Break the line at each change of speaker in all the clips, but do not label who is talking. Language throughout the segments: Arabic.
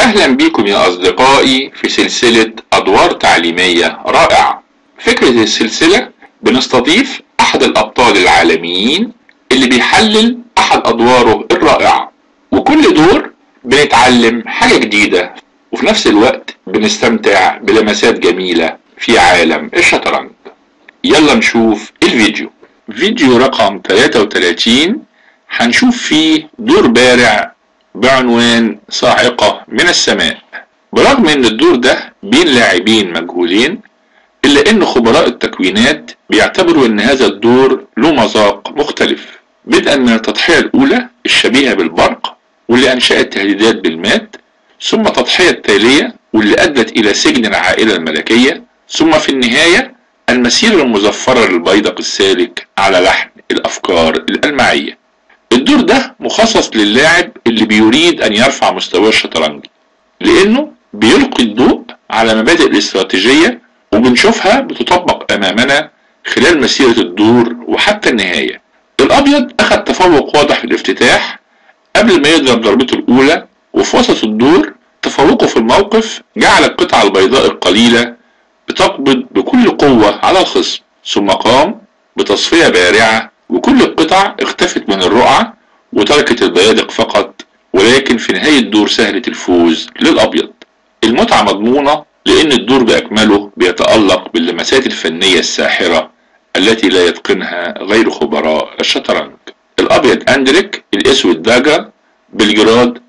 أهلا بكم يا أصدقائي في سلسلة أدوار تعليمية رائعة. فكرة السلسلة بنستضيف أحد الأبطال العالميين اللي بيحلل أحد أدواره الرائعة، وكل دور بنتعلم حاجة جديدة وفي نفس الوقت بنستمتع بلمسات جميلة في عالم الشطرنج. يلا نشوف الفيديو. فيديو رقم 33 هنشوف فيه دور بارع بعنوان صاعقة من السماء. برغم ان الدور ده بين لاعبين مجهولين، الا ان خبراء التكوينات بيعتبروا ان هذا الدور له مذاق مختلف، بدءا من التضحية الاولى الشبيهة بالبرق واللي انشأت تهديدات بالمات، ثم التضحية التالية واللي ادت الى سجن العائلة الملكية، ثم في النهاية المسيرة المظفرة للبيدق السالك على لحن الافكار الالمعية. الدور ده مخصص للاعب اللي بيريد ان يرفع مستواه الشطرنجي، لانه بيلقي الضوء على مبادئ الاستراتيجية وبنشوفها بتطبق امامنا خلال مسيرة الدور وحتى النهاية. الابيض اخذ تفوق واضح في الافتتاح قبل ما يضرب ضربته الاولى، وفي وسط الدور تفوقه في الموقف جعل القطعة البيضاء القليلة بتقبض بكل قوة على الخصم، ثم قام بتصفية بارعة وكل القطع اختفت من الرقعة وتركت البيادق فقط، ولكن في نهاية الدور سهلت الفوز للأبيض. المتعة مضمونة لأن الدور بأكمله بيتألق باللمسات الفنية الساحرة التي لا يتقنها غير خبراء الشطرنج. الأبيض أندريك، الأسود داجر، بلجراد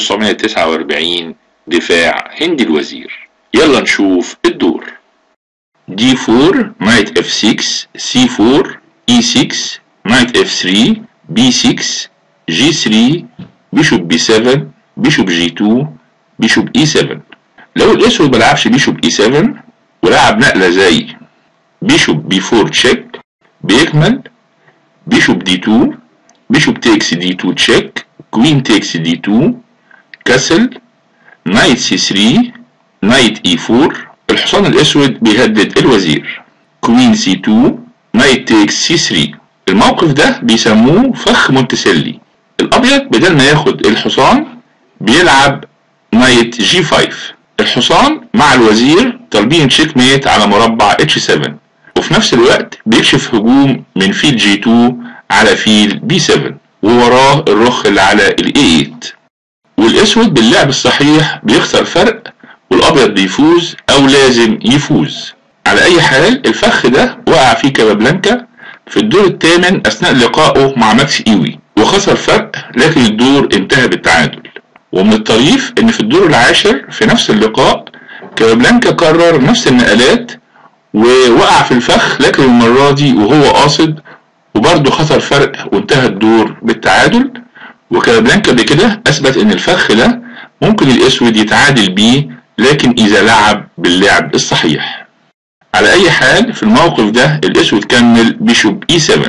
1949، دفاع هندي الوزير. يلا نشوف الدور. D4 Knight F6 C4 E6 Knight F3 B6 G3 Bishop B7 Bishop G2 Bishop E7. لو الاسود ملعبش Bishop E7 ولعب نقلة زي Bishop B4 check، بيكمل Bishop D2 Bishop takes D2 check Queen takes D2 كسل Knight C3 Knight E4. الحصان الاسود بيهدد الوزير Queen C2 Knight takes C3. الموقف ده بيسموه فخ مونتسيلي. الابيض بدل ما ياخد الحصان بيلعب نايت G5. الحصان مع الوزير طالبين تشيك ميت على مربع H7، وفي نفس الوقت بيكشف هجوم من فيل G2 على فيل B7 ووراه الرخ اللي على ال A8. والاسود باللعب الصحيح بيخسر فرق والابيض بيفوز او لازم يفوز. على اي حال الفخ ده وقع فيه كابابلانكا في الدور الثامن اثناء لقائه مع ماكس ايوي وخسر فرق، لكن الدور انتهى بالتعادل. ومن الطريف ان في الدور العاشر في نفس اللقاء كابابلانكا كرر نفس النقلات ووقع في الفخ، لكن المرة دي وهو قاصد وبرضه خسر فرق وانتهى الدور بالتعادل. وكابابلانكا بكده اثبت ان الفخ ده ممكن الاسود يتعادل بيه لكن اذا لعب باللعب الصحيح. على اي حال في الموقف ده الاسود كمل بيشوب E7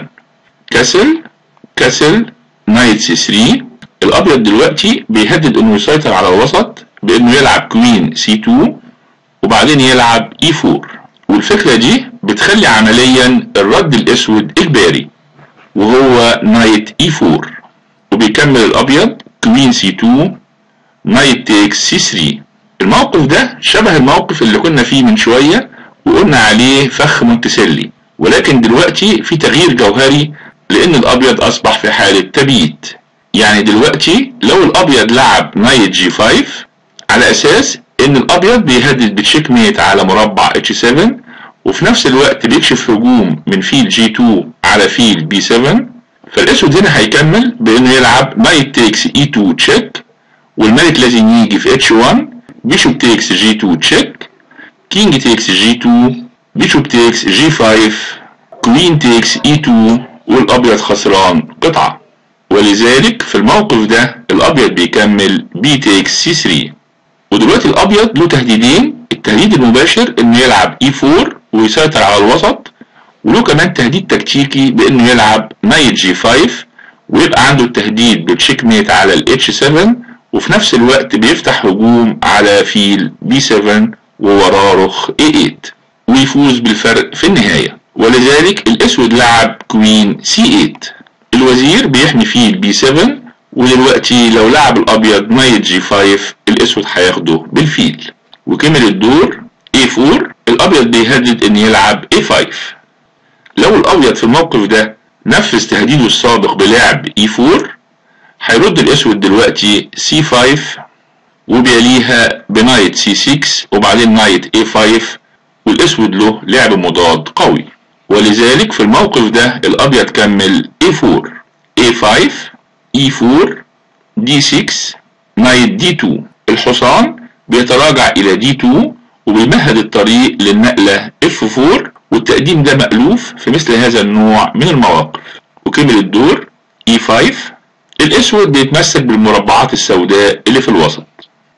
كسل نايت C3. الابيض دلوقتي بيهدد انه يسيطر على الوسط بانه يلعب كوين C2 وبعدين يلعب E4، والفكرة دي بتخلي عمليا الرد الاسود اجباري وهو نايت E4، وبيكمل الابيض كوين C2 نايت تيكس C3. الموقف ده شبه الموقف اللي كنا فيه من شوية وقلنا عليه فخ مونتسيلي، ولكن دلوقتي في تغيير جوهري لان الابيض اصبح في حالة تبييت. يعني دلوقتي لو الابيض لعب نايت G5 على اساس ان الابيض بيهدد بتشيك ميت على مربع H7 وفي نفس الوقت بيكشف هجوم من فيل G2 على فيل B7، فالاسود هنا هيكمل بانه يلعب نايت تيكس E2 تشيك والملك لازم يجي في H1 بيشوب تيكس G2 تشيك كينج تيكس G2 بيشوب تيكس G5 كوين تيكس E2 والابيض خسران قطعة. ولذلك في الموقف ده الابيض بيكمل B تيكس C3. ودلوقتي الابيض له تهديدين، التهديد المباشر انه يلعب E4 ويسيطر على الوسط، وله كمان تهديد تكتيكي بانه يلعب نايت G5 ويبقى عنده التهديد بالتشيك ميت على ال H7 وفي نفس الوقت بيفتح هجوم على فيل B7 ووراه رخ A8 ويفوز بالفرق في النهاية. ولذلك الاسود لعب كوين C8. الوزير بيحمي فيل B7 ودلوقتي لو لعب الابيض نايت جي 5 الاسود هياخده بالفيل، وكمل الدور A4. الابيض بيهدد ان يلعب A5. لو الابيض في الموقف ده نفذ تهديده السابق بلعب E4 هيرد الاسود دلوقتي C5 وبيليها بنايت C6 وبعدين نايت A5، والاسود له لعب مضاد قوي. ولذلك في الموقف ده الابيض كمل A4 A5 E4 D6 نايت D2. الحصان بيتراجع الى D2 وبيمهد الطريق للنقلة F4، والتقديم ده مألوف في مثل هذا النوع من المواقف. وكمل الدور E5. الاسود بيتمسك بالمربعات السوداء اللي في الوسط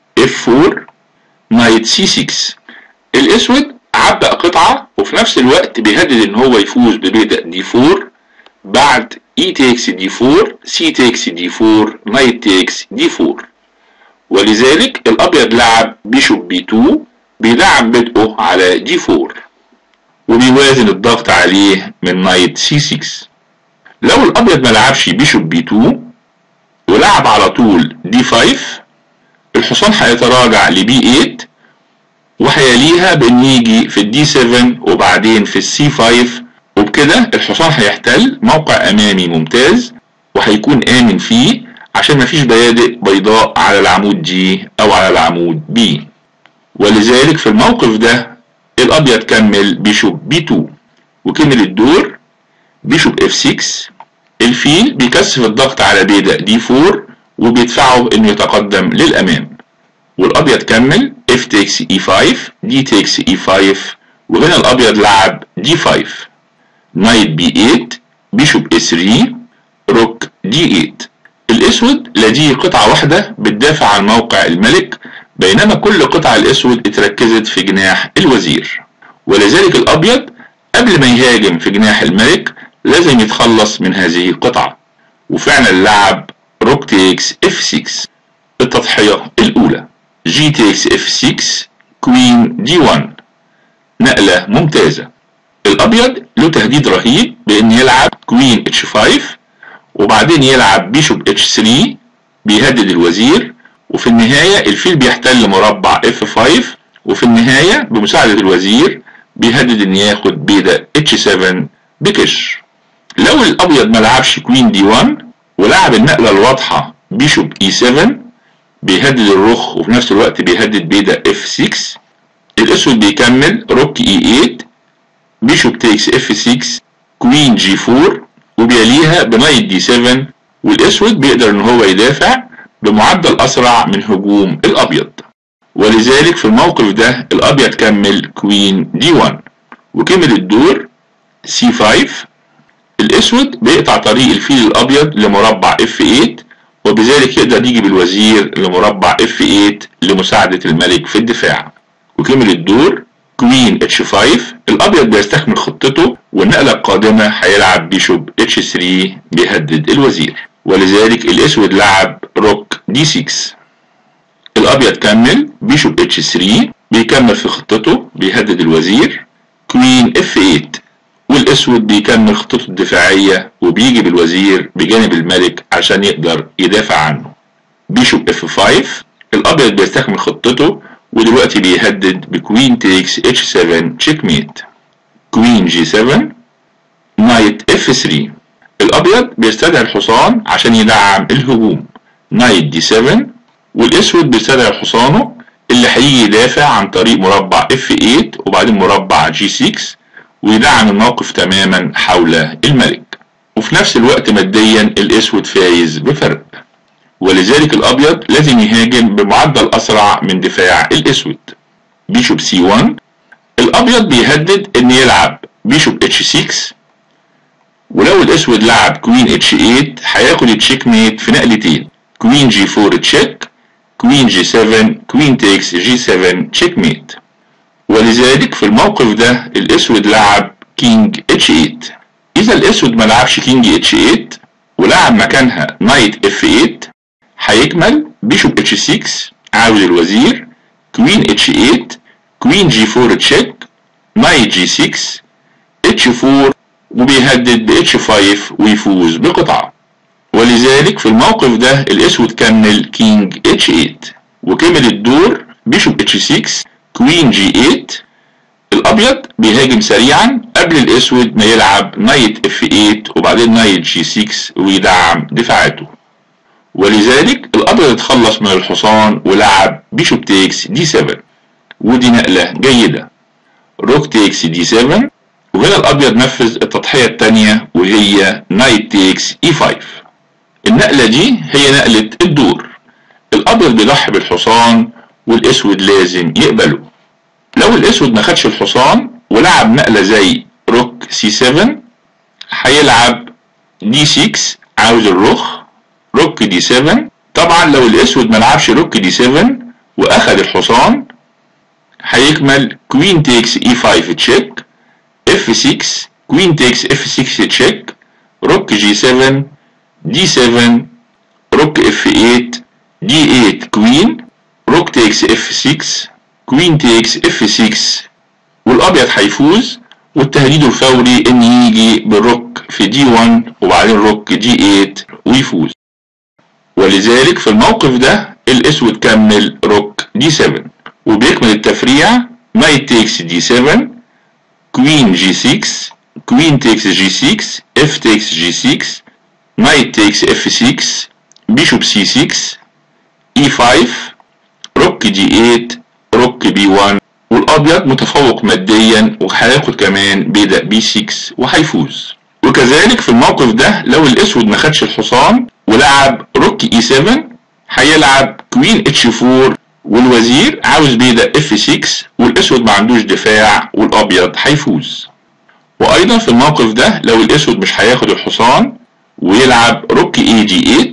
F4 نايت C6. الاسود عبأ قطعة وفي نفس الوقت بيهدد ان هو يفوز ببيدق D4 بعد E takes D4 C takes D4 نايت takes D4. ولذلك الابيض لعب بيشوب B2 بيدعم بدءه على D4 وبيوازن الضغط عليه من نايت C6. لو الابيض ما لعبش بيشوب B2 ولعب على طول D5 الحصان هيتراجع ل B8 وهيليها بان يجي في D7 وبعدين في C5، وبكده الحصان هيحتل موقع امامي ممتاز وهيكون امن فيه عشان مفيش بيادق بيضاء على العمود G او على العمود B. ولذلك في الموقف ده الابيض كمل بيشوب B2 وكمل الدور بيشوب F6. الفيل بيكثف الضغط على بيدق D4 وبيدفعه انه يتقدم للامام، والابيض كمل F takes E5 D takes E5، وهنا الابيض لعب D5 نايت B8 بيشوب A3 روك D8. الاسود لديه قطعة واحدة بتدافع عن موقع الملك، بينما كل قطع الاسود اتركزت في جناح الوزير. ولذلك الابيض قبل ما يهاجم في جناح الملك لازم يتخلص من هذه القطعة، وفعلا لعب روك تيكس F6. التضحية الاولى G takes F6 كوين D1 نقلة ممتازة. الابيض له تهديد رهيب بان يلعب كوين H5 وبعدين يلعب بيشوب H3 بيهدد الوزير، وفي النهاية الفيل بيحتل مربع F5 وفي النهاية بمساعدة الوزير بيهدد ان ياخد بيدق H7 بكش. لو الابيض ما لعبش كوين D1 ولعب النقلة الواضحة بيشوب E7 بيهدد الرخ وفي نفس الوقت بيهدد بيدق F6، الاسود بيكمل روك E8 بيشوب تيكس F6 كوين G4 وبيليها بنايت D7، والاسود بيقدر ان هو يدافع بمعدل اسرع من هجوم الابيض. ولذلك في الموقف ده الابيض كمل كوين D1 وكمل الدور C5. الاسود بيقطع طريق الفيل الابيض لمربع F8 وبذلك يقدر يجي بالوزير لمربع F8 لمساعدة الملك في الدفاع، وكمل الدور كوين H5. الابيض بيستكمل خطته والنقلة القادمة هيلعب بيشوب H3 بيهدد الوزير، ولذلك الاسود لعب روك D6. الابيض كمل بيشوب H3 بيكمل في خطته بيهدد الوزير كوين F8، والاسود بيكمل خطته الدفاعية وبيجي بالوزير بجانب الملك عشان يقدر يدافع عنه بيشوب F5. الابيض بيستكمل خطته ودلوقتي بيهدد بكوين تيكس H7 تشيك ميت. كوين G7 نايت F3. الابيض بيستدعي الحصان عشان يدعم الهجوم نايت D7، والاسود بيستدعي حصانه اللي هيجي يدافع عن طريق مربع F8 وبعدين مربع G6 ويدعم الموقف تماما حول الملك، وفي نفس الوقت ماديا الاسود فايز بفرق، ولذلك الابيض لازم يهاجم بمعدل اسرع من دفاع الاسود بيشوب C1. الابيض بيهدد ان يلعب بيشوب H6، ولو الاسود لعب كوين H8 هياخد التشيك ميت في نقلتين كوين G4 تشيك كوين G7 كوين تيكس G7 تشيك ميت. ولذلك في الموقف ده الاسود لعب كينج H8. اذا الاسود ما لعبش كينج H8 ولعب مكانها نايت F8 هيكمل بيشوب H6 عاوز الوزير كوين H8 كوين G4 تشيك نايت G6 H4 وبيهدد ب H5 ويفوز بقطعة. ولذلك في الموقف ده الاسود كمل كينج اتش 8 وكمل الدور بيشوب اتش 6 كوين جي 8. الابيض بيهاجم سريعا قبل الاسود ما يلعب نايت اف 8 وبعدين نايت جي 6 ويدعم دفاعاته. ولذلك الابيض اتخلص من الحصان ولعب بيشوب تيكس دي 7 ودي نقلة جيدة. روك تيكس دي 7 وهنا الابيض نفذ التضحية التانية وهي نايت تيكس اي 5. النقلة دي هي نقلة الدور. الابيض بيضحي بالحصان والاسود لازم يقبله. لو الاسود ما خدش الحصان ولعب نقلة زي روك سي 7 هيلعب دي 6 عاوز الرخ روك دي 7. طبعا لو الاسود ما لعبش روك دي 7 واخد الحصان هيكمل كوين تيكس اي 5 تشيك اف 6 كوين تيكس اف 6 تشيك روك جي 7 دي 7 روك اف 8 دي 8 كوين روك تيكس اف 6 كوين تيكس اف 6 والابيض هيفوز. والتهديد الفوري ان يجي بالروك في دي 1 وبعدين روك دي 8 ويفوز. ولذلك في الموقف ده الاسود كمل روك دي 7 وبيكمل التفريع نايت تيكس دي 7 كوين جي 6 كوين تيكس جي 6 اف تيكس جي 6 نايت تيكس اف 6 بيشوب سي 6 اي 5 روك دي 8 روك بي 1 والابيض متفوق ماديا وهياخد كمان بيدق بي 6 وهيفوز. وكذلك في الموقف ده لو الاسود ما خدش الحصان ولعب روك اي 7 هيلعب كوين اتش 4 والوزير عاوز بيدق اف 6 والاسود ما عندوش دفاع والابيض هيفوز. وايضا في الموقف ده لو الاسود مش هياخد الحصان ويلعب روك اي جي 8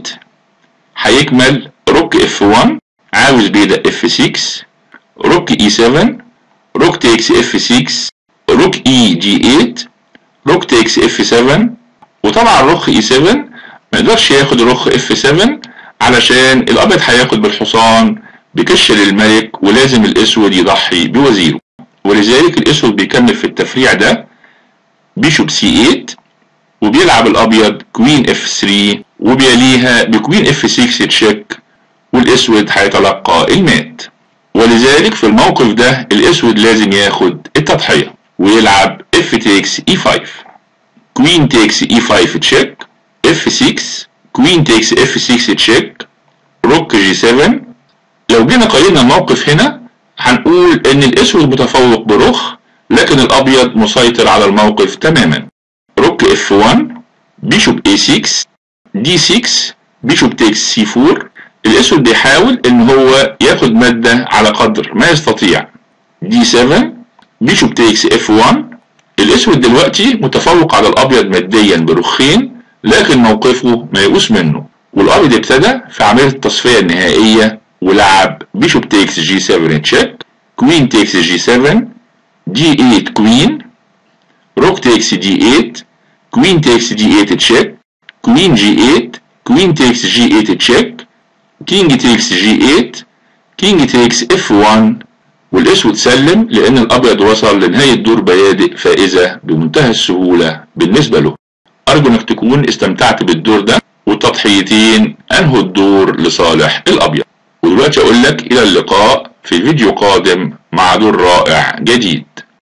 هيكمل روك اف 1 عاوز بيدق اف 6 روك اي 7 روك تيكس اف 6 روك اي جي 8 روك تيكس اف 7. وطبعا روك اي 7 ما يقدرش ياخد روك اف 7 علشان الابيض هياخد بالحصان بكش للملك ولازم الاسود يضحي بوزيره. ولذلك الاسود بيكمل في التفريع ده بيشوب سي 8 وبيلعب الابيض كوين اف 3 وبيليها بكوين اف 6 تشيك والاسود هيتلقى المات. ولذلك في الموقف ده الاسود لازم ياخد التضحية ويلعب اف تيكس اي 5 كوين تيكس اي 5 تشيك اف 6 كوين تيكس اف 6 تشيك روك جي 7. لو جينا قيمنا الموقف هنا هنقول ان الاسود متفوق برخ لكن الابيض مسيطر على الموقف تماما. روك اف 1 بيشوب اي 6 دي 6 بيشوب تيكس سي 4. الاسود بيحاول ان هو ياخد مادة على قدر ما يستطيع دي 7 بيشوب تيكس اف 1. الاسود دلوقتي متفوق على الابيض ماديا برخين لكن موقفه ما يقوس منه والابيض ابتدى في عملية التصفية النهائية ولعب بيشوب تيكس جي 7 تشيك كوين تيكس جي 7 دي 8 كوين روك تيكس دي 8 كوين تيكس دي 8 تشيك كوين جي 8 كوين تيكس جي 8 تشيك كينج تيكس جي 8 كينج تيكس اف 1 والاسود سلم لان الابيض وصل لنهاية دور بيادق فائزة بمنتهى السهولة بالنسبة له. ارجو انك تكون استمتعت بالدور ده والتضحيتين انهوا الدور لصالح الابيض. ودلوقتي اقول لك الى اللقاء في فيديو قادم مع دور رائع جديد.